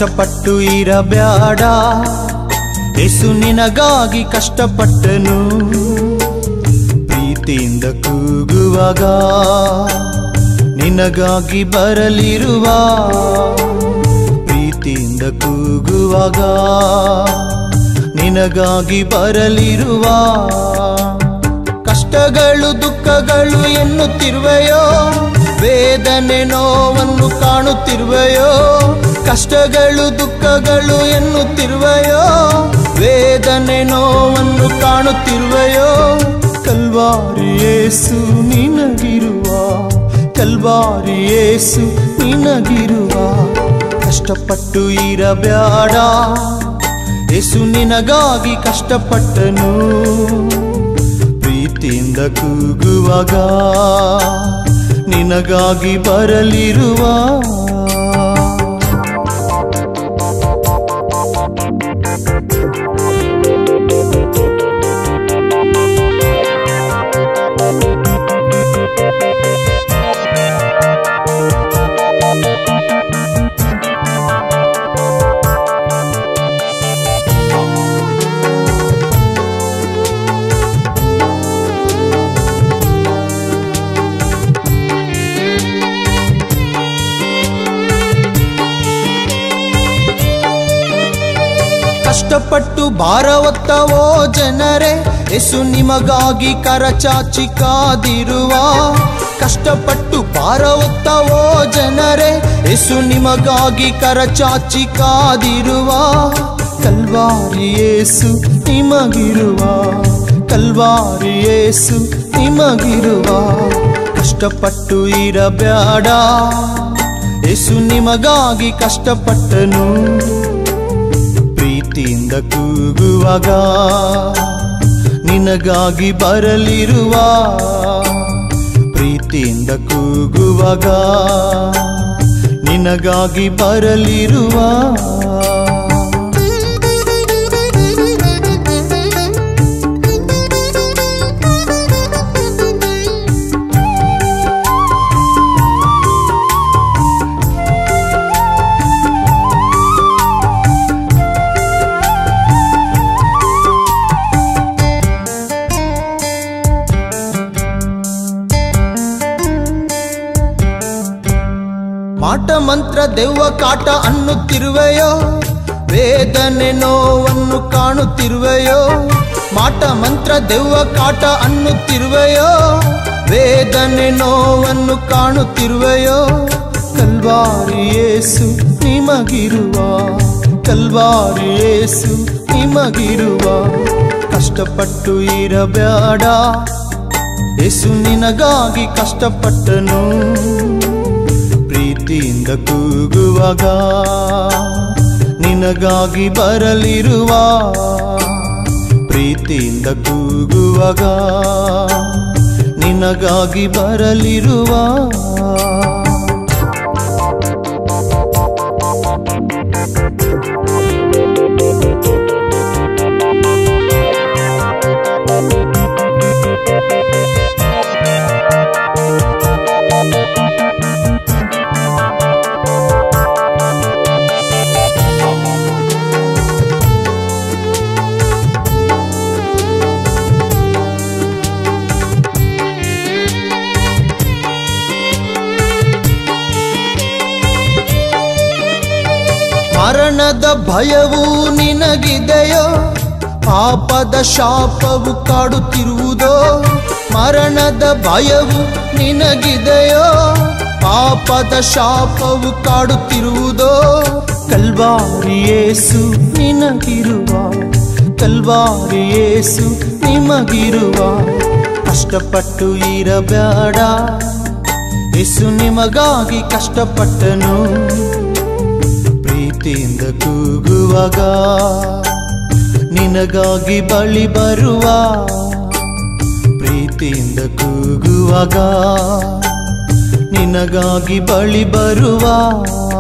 ಕಷ್ಟಪಟ್ಟು ಇರಬೇಡ, ಯೇಸು ನಿನಗಾಗಿ ಕಷ್ಟಪಟ್ಟನು. ಪ್ರೀತಿಯಿಂದ ಕೂಗುವಾಗ ನಿನಗಾಗಿ ಬರಲಿರುವ, ಪ್ರೀತಿಯಿಂದ ಕೂಗುವಾಗ ನಿನಗಾಗಿ ಬರಲಿರುವ. ಕಷ್ಟಗಳು ದುಃಖಗಳು ಎನ್ನುತ್ತಿರುವೆಯೋ, ವೇದನೆ ನೋವನ್ನು ಕಾಣುತ್ತಿರುವೆಯೋ. ಕಷ್ಟಗಳು ದುಃಖಗಳು ಎನ್ನುತ್ತಿರುವೆಯೋ, ವೇದನೆ ನೋವನ್ನು ಕಾಣುತ್ತಿರುವೆಯೋ. ಕಲ್ವಾರಿ ಯೇಸು ನಿನಗಿರುವ, ಕಲ್ವಾರಿ ಯೇಸು ನಿನಗಿರುವ. ಕಷ್ಟಪಟ್ಟು ಇರಬೇಡ, ಯೇಸು ನಿನಗಾಗಿ ಕಷ್ಟಪಟ್ಟನು. ಪ್ರೀತಿಯಿಂದ ಕೂಗುವಾಗ ನಿನಗಾಗಿ ಬರಲಿರುವ. ಕಷ್ಟಪಟ್ಟು ಭಾರ ಹೊತ್ತವೋ ಜನರೇ, ಯೇಸು ನಿಮಗಾಗಿ ಕರಚಾಚಿ ಕಾದಿರುವ. ಕಷ್ಟಪಟ್ಟು ಭಾರ ಹೊತ್ತವೋ ಜನರೇ, ಯೇಸು ನಿಮಗಾಗಿ ಕರಚಾಚಿ ಕಾದಿರುವ. ಕಲ್ವಾರಿ ಯೇಸು ನಿಮಗಿರುವ, ಕಲ್ವಾರಿ ಯೇಸು ನಿಮಗಿರುವ. ಕಷ್ಟಪಟ್ಟು ಇರಬೇಡ, ಯೇಸು ನಿಮಗಾಗಿ ಕಷ್ಟಪಟ್ಟನು. ಪ್ರೀತಿಯಿಂದ ಕೂಗುವಾಗ ನಿನಗಾಗಿ ಬರಲಿರುವ, ಪ್ರೀತಿಯಿಂದ ಕೂಗುವಾಗ ನಿನಗಾಗಿ ಬರಲಿರುವ. ಮಾಟ ಮಂತ್ರ ದೆವ್ವ ಕಾಟ ಅನ್ನುತ್ತಿರುವೆಯೋ, ವೇದನೆ ನೋವನ್ನು ಕಾಣುತ್ತಿರುವೆಯೋ. ಮಾಟ ಮಂತ್ರ ದೆವ್ವ ಕಾಟ ಅನ್ನುತ್ತಿರುವೆಯೋ, ವೇದನೆ ನೋವನ್ನು ಕಾಣುತ್ತಿರುವೆಯೋ. ಕಲ್ವಾರಿ ಯೇಸು ನಿಮಗಿರುವ, ಕಲ್ವಾರಿ ಯೇಸು ನಿಮಗಿರುವ. ಕಷ್ಟಪಟ್ಟು ಇರಬೇಡ, ಯೇಸು ನಿನಗಾಗಿ ಕಷ್ಟಪಟ್ಟನು. ಪ್ರೀತಿಯಿಂದ ಕೂಗುವಾಗ ನಿನಗಾಗಿ ಬರಲಿರುವ, ಪ್ರೀತಿಯಿಂದ ಕೂಗುವಾಗ ನಿನಗಾಗಿ ಬರಲಿರುವ. ಮರಣದ ಭಯವು ನಿನಗಿದೆಯೋ, ಪಾಪದ ಶಾಪವು ಕಾಡುತ್ತಿರುವುದೋ. ಮರಣದ ಭಯವು ನಿನಗಿದೆಯೋ, ಪಾಪದ ಶಾಪವು ಕಾಡುತ್ತಿರುವುದೋ. ಕಲ್ವಾರಿ ಯೇಸು ನಿನಗಿರುವ, ಕಲ್ವಾರಿ ಯೇಸು ನಿಮಗಿರುವ. ಕಷ್ಟಪಟ್ಟು ಇರಬೇಡ, ಯೇಸು ನಿಮಗಾಗಿ ಕಷ್ಟಪಟ್ಟನು. ಪ್ರೀತಿಯಿಂದ ಕೂಗುವಾಗ ನಿನಗಾಗಿ ಬಳಿ ಬರುವ, ಪ್ರೀತಿಯಿಂದ ಕೂಗುವಾಗ ನಿನಗಾಗಿ ಬಳಿ ಬರುವ.